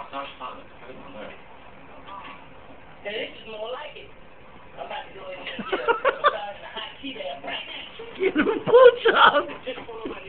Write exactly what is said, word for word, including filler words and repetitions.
this is more like it. I'm about to go in and get a massage and a hot tea there right now. Get him a blowjob. Just for